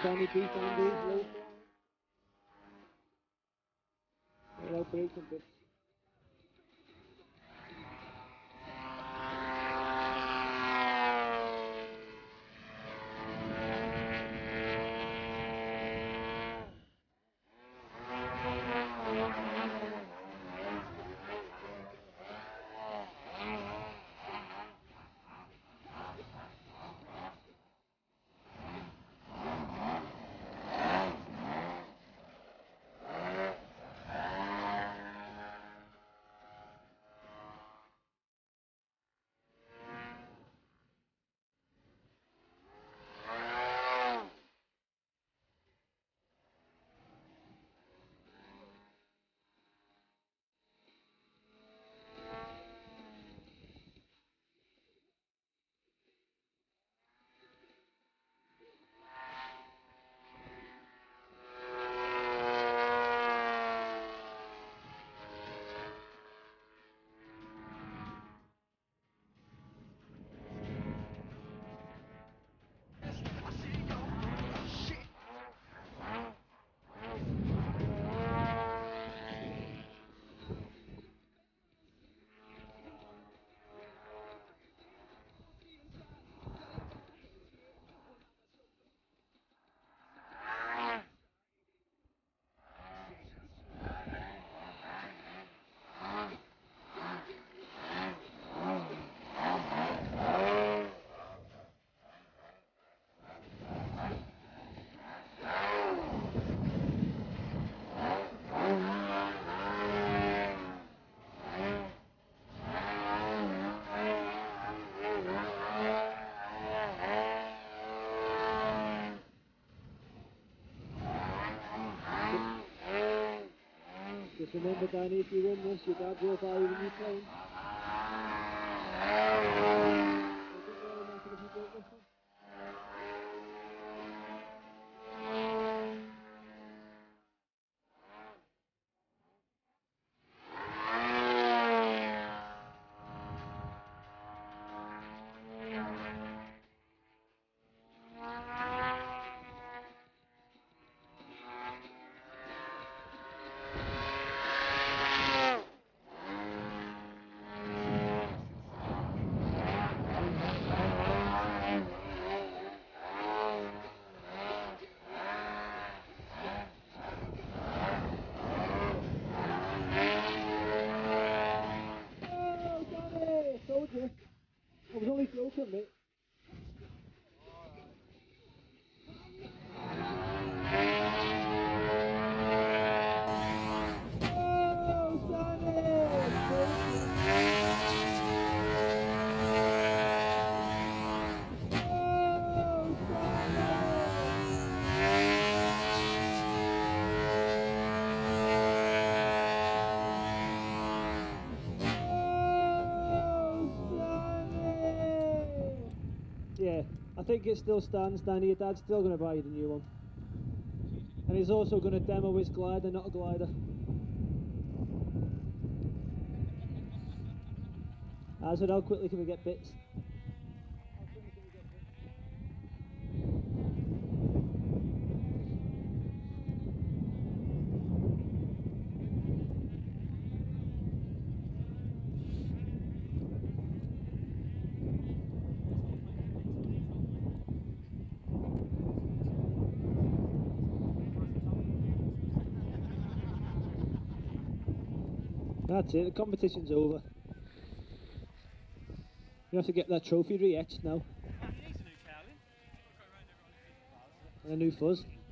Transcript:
Dani beef on these low flying. Without breaking bits. Just remember, Dani, if you win this, your dad will buy you a new plane. It doesn't really matter if you break this one. Told you. I was only joking, mate. Oh, yeah, I think it still stands, Dani. Your dad's still going to buy you the new one. And he's also going to demo his glider, not a glider. I said, how quickly can we get bits? How quickly can we get bits? That's it, the competition's over. You have to get that trophy re-etched now. He needs a new cowling. And a new fuzz.